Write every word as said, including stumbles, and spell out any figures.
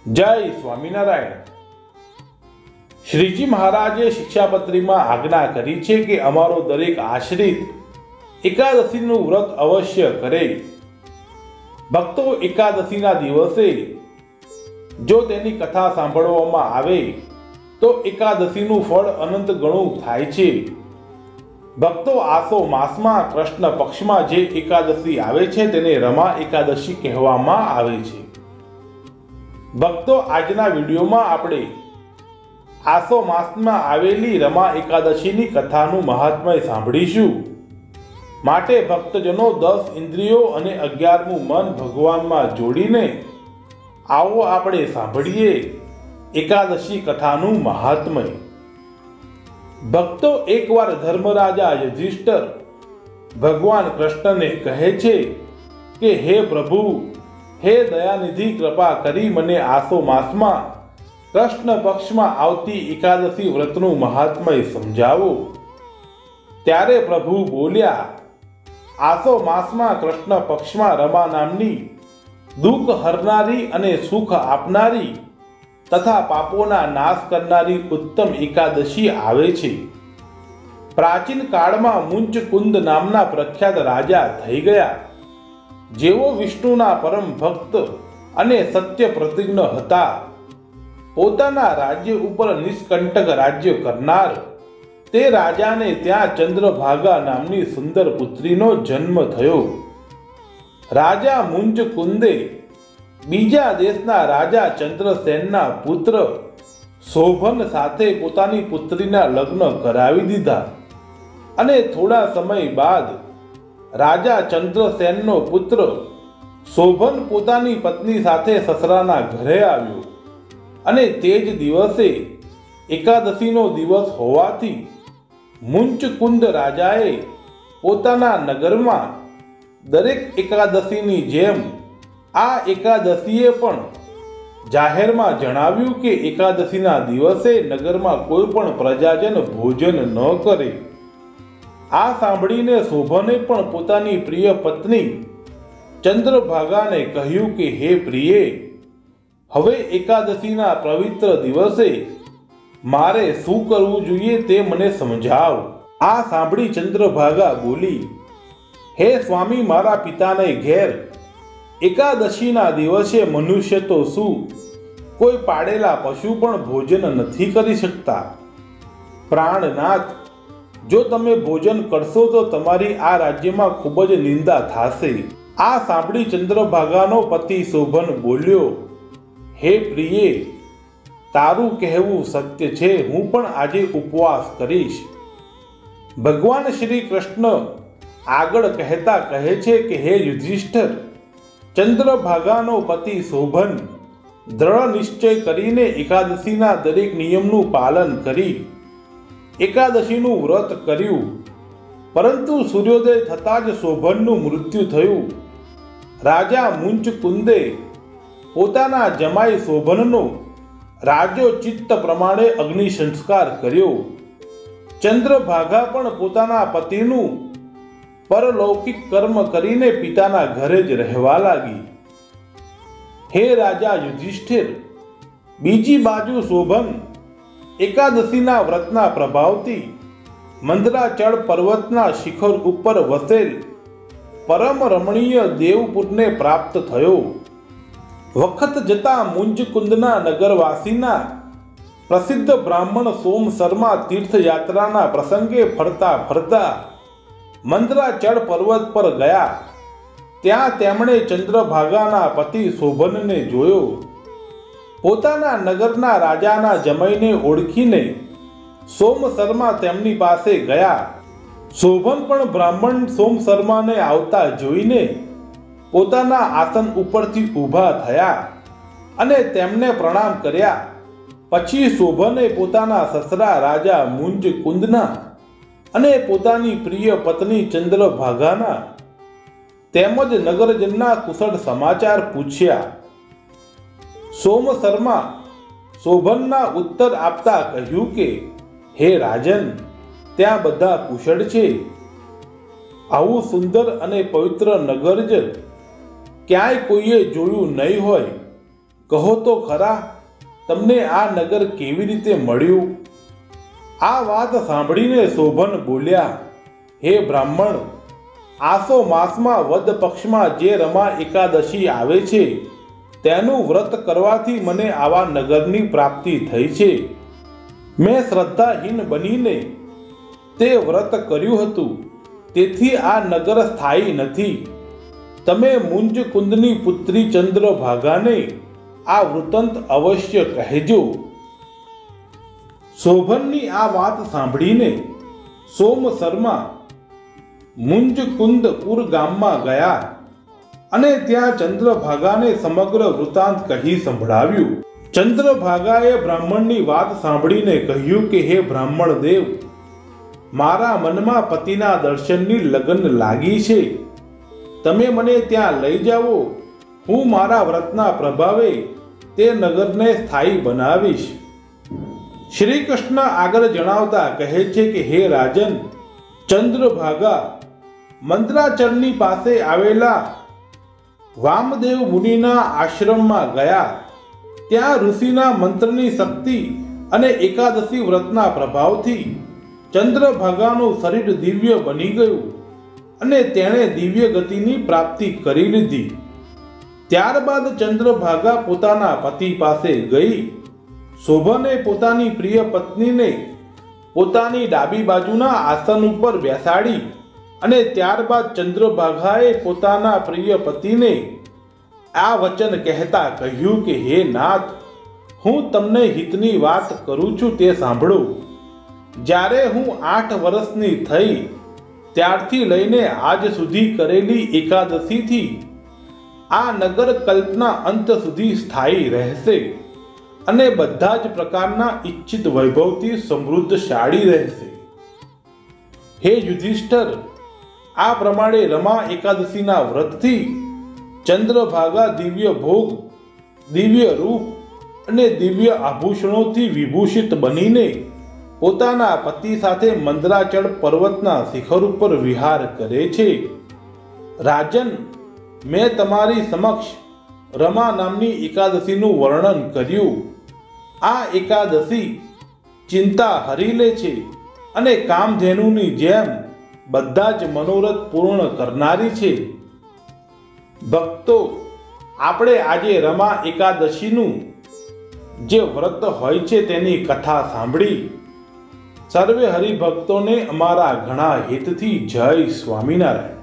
जय स्वामीनारायण। श्रीजी महाराजे शिक्षापत्री में आज्ञा करी छे कि अमारो दरेक आश्रित एकादशीनु व्रत अवश्य करे। भक्तो एकादशीना दिवसे जो तेनी कथा सांभळवामां आवे तो एकादशीनु फळ अनंत गणुं थाय छे। भक्तो आसो मासमां कृष्ण पक्षमां जे एकादशी आवे छे तेने रमा एकादशी कहेवामां आवे छे। भक्तो आजना विडियोमां आपणे आसो मासमां आवेली रमा एकादशीनी कथानुं महात्म्य सांभळीशुं। माटे भक्तजनो दस इंद्रियो अने अगियारमું मन भगवानमां जोड़ीने आवो आपणे सांभळीए एकादशी कथानुं महात्म्य। भक्तो एकवार धर्मराजा युधिष्ठिर भगवान कृष्णने कहे छे कि हे प्रभु, हे दयानिधि, कृपा करी मने आसो मासमां कृष्ण पक्षमां आवती एकादशी व्रतनुं महात्म्य समजावो। त्यारे प्रभु बोल्या, आसो मासमां कृष्ण पक्षमां रमा नामनी दुख हरनारी अने सुख आपनारी तथा पापोना नाश करनारी उत्तम एकादशी आवे छे। प्राचीन काळमां मुंचकुंद नामना प्रख्यात राजा थई गया, जेवो विष्णुना परम भक्त अने सत्य प्रतिज्ञ हता। पोताना राज्य उपर निष्कंटक राज्य करनार ते राजाने त्यां चंद्रभागा नामनी सुंदर पुत्रीनो जन्म थयो। राजा मुंचकुंदे बीजा देशना राजा चंद्रसेनना पुत्र शोभन साथे पोतानी पुत्रीना लग्न करावी दीधा अने थोड़ा समय बाद राजा चंद्रसेननो पुत्र शोभन पोतानी पत्नी साथे ससराना घरे आव्यो अने तेज दिवसे एकादशीनो दिवस होवाथी मुंचकुंद राजाए पोताना नगरमां दरेक एकादशीनी जेम आ एकादशीए पण जाहेरमां जणाव्युं के एकादशीना दिवसे नगरमां कोई पण प्रजाजन भोजन न करे। आ सांभळीने शोभने पण पोतानी प्रिय पत्नी चंद्रभागाने कह्युं कि हे प्रिये, हवे एकादशीना पवित्र दिवसे मारे शुं करवुं जोईए ते मने समजाव। आ सांभળી चंद्रभागा बोली, हे स्वामी, मारा पिताने घेर एकादशीना दिवसे मनुष्य तो शुं कोई पाड़ेला पशु पण भोजन नहीं करी सकता। प्राणनाथ, जो तमे भोजन करशो तो तमारी आ राज्यमां खूब ज निंदा थाशे। आ सांभળી चंद्रभागानो पति शोभन बोल्यो, हे प्रिये, तारू कहेवुं सत्य छे, हूँ पण आजे उपवास करीश। भगवान श्री कृष्ण आगळ कहेता कहे छे कि हे युधिष्ठिर, चंद्रभागानो पति शोभन दृढ़ निश्चय करीने एकादशीना दरेक नियमनुं पालन करी एकादशीनुं व्रत कर्युं, परंतु सूर्योदय थतां ज शोभननुं मृत्यु थयुं। राजा मुंचकुंदे पोताना जमाई शोभननो राजोचित्त प्रमाणे अग्नि संस्कार कर्यो। चंद्रभागा पण पोताना पतिनुं परलौकिक कर्म करीने पिताना घरे ज रहेवा लागी। हे राजा युधिष्ठिर, बीजी बाजु शोभन एकादशीना व्रतना प्रभावथी मंदराचल पर्वतना शिखर उपर वसेल परम रमणीय देवपुरने प्राप्त थयो। वखत जता मुंचकुंदना नगरवासीना प्रसिद्ध ब्राह्मण सोम शर्मा तीर्थयात्राना प्रसंगे फरता फरता मंदराचल पर्वत पर गया। त्यां तेमणे चंद्रभागाना पति शोभनने जोयो। पोताना नगरना राजाना जमाईने ओळखीने सोम शर्मा तेमनी पासे गया। शोभन पण ब्राह्मण सोम शर्माने आवता जोईने पोताना आसन उपरथी ऊभा थया अने तेमने प्रणाम कर्या। पछी शोभने पोताना ससरा राजा मुंचकुंदना अने पोतानी प्रिय पत्नी चंद्रभागाना तेमज नगरजनना कुशल समाचार पूछ्या। सोम शर्मा शोभनना उत्तर आपता कह्युं के हे राजन, त्यां बधा कुशल छे। आवुं सुंदर अने पवित्र नगर ज क्यांय कोईए जोयुं नहीं होय। કહો તો ખરા, તમને આ નગર કેવી રીતે મળ્યું? આ વાત સાંભળીને શોભન બોલ્યા, હે બ્રાહ્મણ, આસો માસમાં વદ પક્ષમાં જે રમા એકાદશી આવે છે તેનું વ્રત કરવાથી મને આવા નગરની પ્રાપ્તિ થઈ છે. મેં શ્રદ્ધાહીન બનીને તે વ્રત કર્યું હતું, તેથી આ નગર સ્થાયી નથી. તમે મુંજ કુંદની પુત્રી ચંદ્રભાગાને આ વૃત્તાંત અવશ્ય કહેજો. શોભનની આ વાત સાંભળીને સોમ શર્મા મુંજકુંદપુર ગામમાં ગયા અને ત્યાં ચંદ્રભાગાને સમગ્ર વૃત્તાંત કહી સંભળાવ્યું. ચંદ્રભાગાએ બ્રાહ્મણની વાત સાંભળીને કહ્યું કે હે બ્રાહ્મણ દેવ, મારા મનમાં પતિના દર્શનની લગન લાગી છે. તમે મને ત્યાં લઈ જાઓ. હું મારા વ્રતના પ્રભાવે તે નગરને સ્થાયી બનાવીશ. શ્રી કૃષ્ણ આગળ જણાવતા કહે છે કે હે રાજન, ચંદ્રભાગા મંત્રાચરની પાસે આવેલા વામદેવ મુનિના આશ્રમમાં ગયા. ત્યાં ઋષિના મંત્રની શક્તિ અને એકાદશી વ્રતના પ્રભાવથી ચંદ્રભાગાનું શરીર દિવ્ય બની ગયું અને તેણે દિવ્ય ગતિની પ્રાપ્તિ કરી લીધી. ત્યારબાદ ચંદ્રભાગા પોતાના પતિ પાસે ગઈ. શોભને પોતાની પ્રિય પત્નીને પોતાની ડાબી બાજુના આસન ઉપર બેસાડી અને ત્યારબાદ ચંદ્રભાગાએ પોતાના પ્રિય પતિને આ વચન કહેતા કહ્યું કે હે નાથ, હું તમને હિતની વાત કરું છું તે સાંભળો. જ્યારે હું આઠ વર્ષની થઈ ત્યારથી લઈને આજ સુધી કરેલી એકાદશીથી આ નગર કલ્પના અંત સુધી સ્થાયી રહેશે અને બધા જ પ્રકારના ઈચ્છિત વૈભવથી સમૃદ્ધશાળી રહેશે. હે યુધિષ્ઠર, આ પ્રમાણે રમા એકાદશીના વ્રતથી ચંદ્રભાગા દિવ્ય ભોગ, દિવ્ય રૂપ અને દિવ્ય આભૂષણોથી વિભૂષિત બનીને પોતાના પતિ સાથે મંદરાચળ પર્વતના શિખર ઉપર વિહાર કરે છે. રાજન, મેં તમારી સમક્ષ રમા નામની એકાદશીનું વર્ણન કર્યું. આ એકાદશી ચિંતા હરી લે છે અને કામધેનુની જેમ બધા જ મનોરથ પૂર્ણ કરનારી છે. ભક્તો, આપણે આજે રમા એકાદશીનું જે વ્રત હોય છે તેની કથા સાંભળી. સર્વે હરિભક્તોને અમારા ઘણા હિતથી જય સ્વામિનારાયણ.